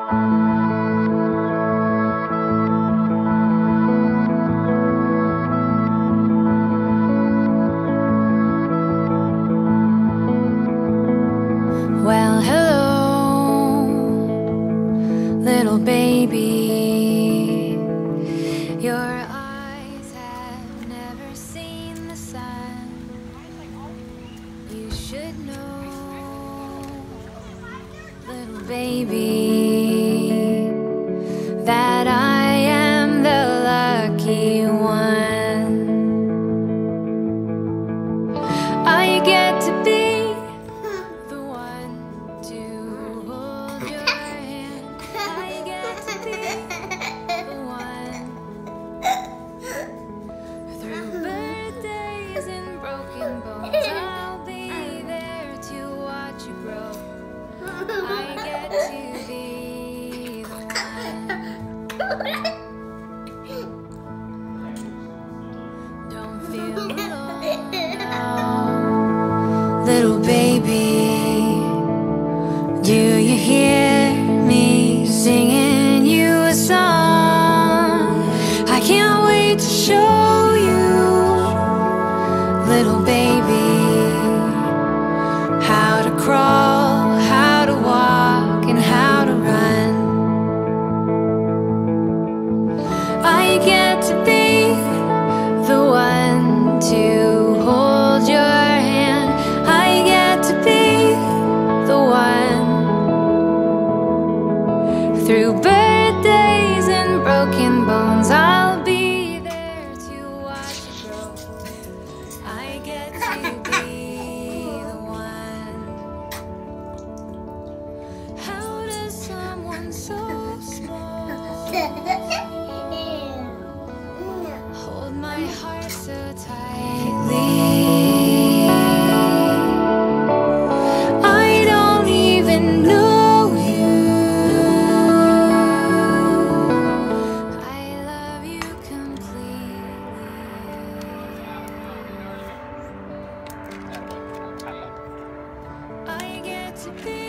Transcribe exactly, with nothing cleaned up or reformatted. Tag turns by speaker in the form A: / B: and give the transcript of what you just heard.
A: Well, hello, little baby. Your eyes have never seen the sun. You should know, little baby, that I am the lucky one. I get to be I'll be there to watch you grow. I get to be the one. Don't feel alone now, little baby. Do you hear me singing you a song? I can't wait to show you, little baby, how to crawl, how to walk, and how to run. I get to be the one to hold your hand. I get to be the one. Through birthdays and broken bones, I'll be there to watch you grow. I get to be the one. How does someone so small hold my heart so tightly? I don't even know you. I love you completely. I get to be